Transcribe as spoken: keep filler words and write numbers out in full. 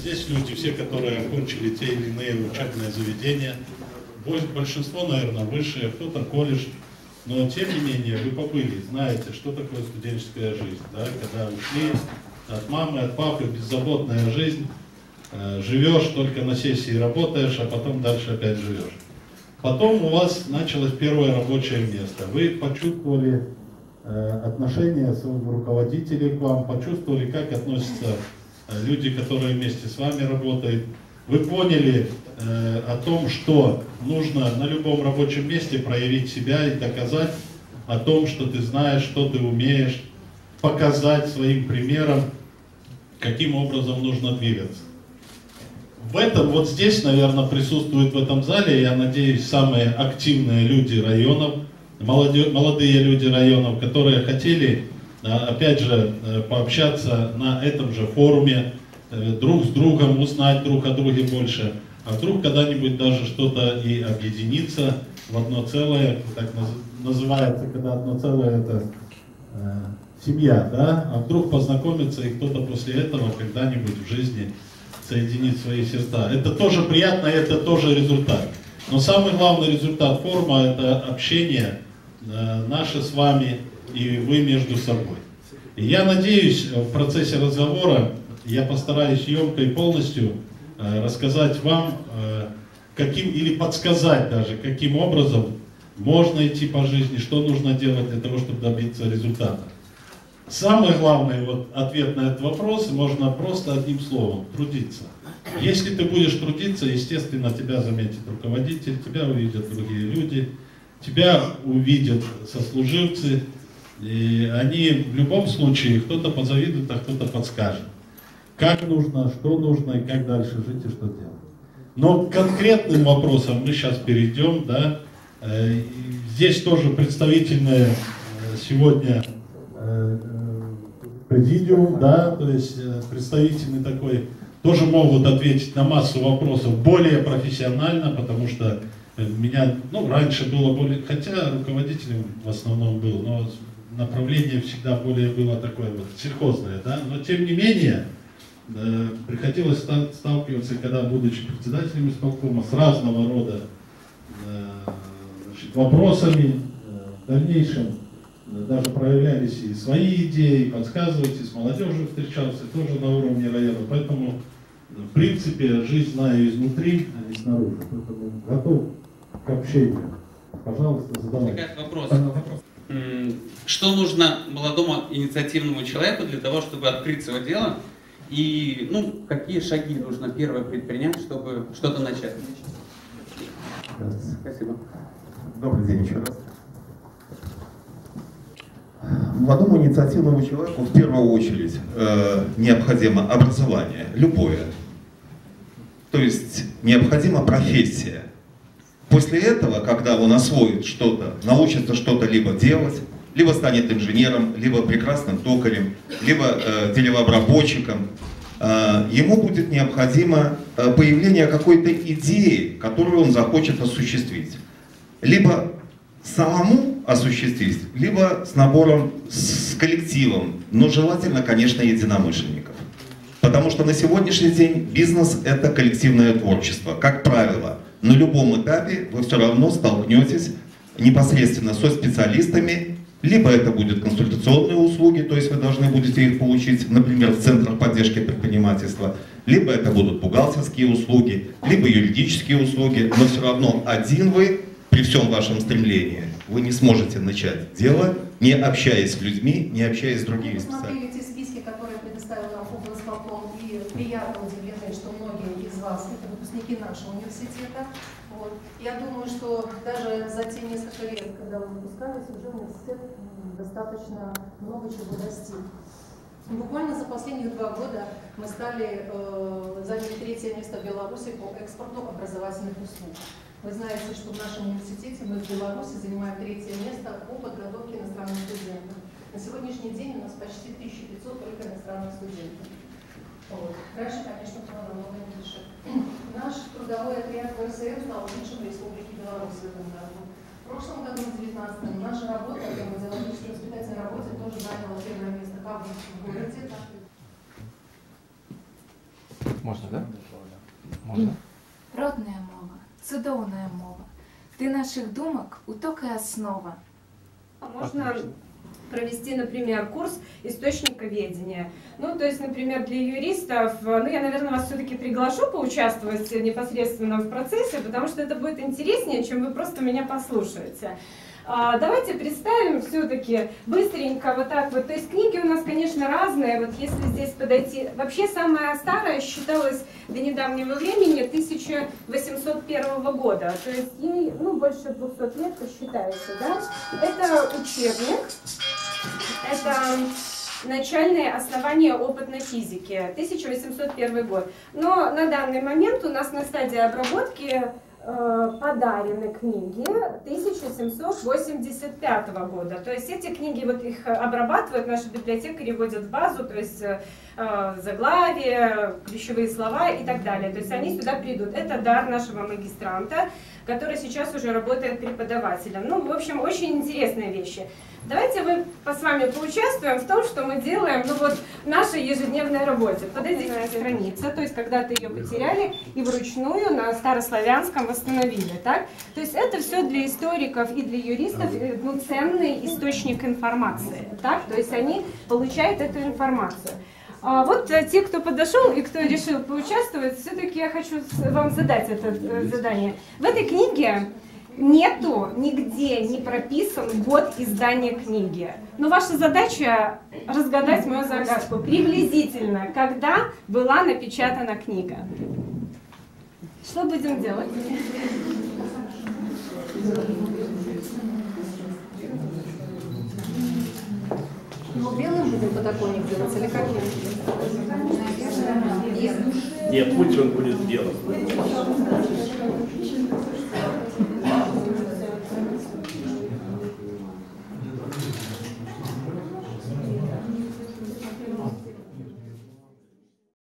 Здесь люди, все, которые окончили те или иные учебные заведения, большинство, наверное, высшее, кто-то колледж, но тем не менее вы побыли, знаете, что такое студенческая жизнь, да? Когда ушли от мамы, от папы, беззаботная жизнь, э, живешь только на сессии, работаешь, а потом дальше опять живешь. Потом у вас началось первое рабочее место, вы почувствовали э, отношение своих руководителей к вам, почувствовали, как относятся э, люди, которые вместе с вами работают. Вы поняли э, о том, что нужно на любом рабочем месте проявить себя и доказать о том, что ты знаешь, что ты умеешь, показать своим примером, каким образом нужно двигаться. В этом, вот здесь, наверное, присутствуют в этом зале, я надеюсь, самые активные люди районов, молодые, молодые люди районов, которые хотели, опять же, пообщаться на этом же форуме, друг с другом, узнать друг о друге больше, а вдруг когда-нибудь даже что-то и объединиться в одно целое, так называется, когда одно целое это э, семья, да, а вдруг познакомиться и кто-то после этого когда-нибудь в жизни соединит свои сердца. Это тоже приятно, это тоже результат. Но самый главный результат форума — это общение э, наше с вами и вы между собой. И я надеюсь, в процессе разговора я постараюсь емко и полностью э, рассказать вам, э, каким, или подсказать даже, каким образом можно идти по жизни, что нужно делать для того, чтобы добиться результата. Самый главный вот, ответ на этот вопрос можно просто одним словом – трудиться. Если ты будешь трудиться, естественно, тебя заметит руководитель, тебя увидят другие люди, тебя увидят сослуживцы, и они в любом случае, кто-то позавидует, а кто-то подскажет. Как нужно, что нужно и как дальше жить и что делать. Но к конкретным вопросам мы сейчас перейдем. Да? Здесь тоже представительные сегодня президиум, да, то есть представительный такой, тоже могут ответить на массу вопросов более профессионально, потому что меня, ну, раньше было более, хотя руководителем в основном был, но направление всегда более было такое вот сельхозное, да, но тем не менее, э, приходилось сталкиваться, когда, будучи председателем исполкома, с разного рода э, значит, вопросами, э, в дальнейшем э, даже проявлялись и свои идеи, подсказывать, и с молодежью встречался, тоже на уровне района, поэтому, в принципе, жизнь знаю изнутри, а не снаружи, поэтому готов к общению. Пожалуйста, задавайте. Вопрос. Что нужно молодому инициативному человеку для того, чтобы открыть свое дело? И ну, какие шаги нужно первое предпринять, чтобы что-то начать? Спасибо. Добрый день еще раз. Молодому инициативному человеку в первую очередь э, необходимо образование, любое. То есть необходима профессия. После этого, когда он освоит что-то, научится что-то либо делать, либо станет инженером, либо прекрасным токарем, либо э, деревообработчиком, э, ему будет необходимо э, появление какой-то идеи, которую он захочет осуществить. Либо самому осуществить, либо с набором, с коллективом, но желательно, конечно, единомышленников. Потому что на сегодняшний день бизнес – это коллективное творчество, как правило. На любом этапе вы все равно столкнетесь непосредственно со специалистами, либо это будут консультационные услуги, то есть вы должны будете их получить, например, в центрах поддержки предпринимательства, либо это будут бухгалтерские услуги, либо юридические услуги, но все равно один вы, при всем вашем стремлении, вы не сможете начать дело, не общаясь с людьми, не общаясь с другими специалистами. Мы смотрели те списки, которые предоставил нам облсполком, и приятно удивлены, что многие из вас это выпускники нашего университета. Вот. Я думаю, что даже за те несколько лет, когда вы выпускались, уже университет достаточно много чего достиг. Буквально за последние два года мы стали, э, заняли третье место в Беларуси по экспорту образовательных услуг. Вы знаете, что в нашем университете мы в Беларуси занимаем третье место по подготовке иностранных студентов. На сегодняшний день у нас почти тысяча пятьсот только иностранных студентов. Вот. Раньше, конечно, было намного меньше. Наш трудовой отряд вэ эс эр стал лучшим в Республике Беларусь в этом году. В прошлом году, в две тысячи девятнадцатом, наша работа по идеологической воспитательной работе тоже заняла первое место как в городе, так и Можна, да? Можна. Родная мова, цудоўная мова. Ты наших думок уток и основа. А можно провести, например, курс источниковедения. Ну, то есть, например, для юристов, ну, я, наверное, вас все-таки приглашу поучаствовать непосредственно в процессе, потому что это будет интереснее, чем вы просто меня послушаете. А, давайте представим все-таки быстренько вот так вот. То есть книги у нас, конечно, разные. Вот если здесь подойти... Вообще самая старая считалась до недавнего времени тысяча восемьсот первого года. То есть ей, ну, больше двухсот лет посчитается, да? Это учебник. Это начальные основания опытной физики. тысяча восемьсот первый год. Но на данный момент у нас на стадии обработки подарены книги тысяча семьсот восемьдесят пятого года. То есть эти книги, вот их обрабатывают, наши библиотекари вводят в базу, то есть э, заглавия, ключевые слова и так далее. То есть они сюда придут. Это дар нашего магистранта, который сейчас уже работает преподавателем. Ну, в общем, очень интересные вещи. Давайте мы с вами поучаствуем в том, что мы делаем, ну вот, в нашей ежедневной работе. Подойдите страница, то есть когда-то ее потеряли и вручную на старославянском восстановили, так? То есть это все для историков и для юристов, ну, ценный источник информации, так? То есть они получают эту информацию. А вот те, кто подошел и кто решил поучаствовать, все-таки я хочу вам задать это задание. В этой книге нету нигде не прописан год издания книги. Но ваша задача разгадать мою загадку приблизительно, когда была напечатана книга. Что будем делать? Ну, белым будем подоконник делать или каким? Нет, пусть он будет белым.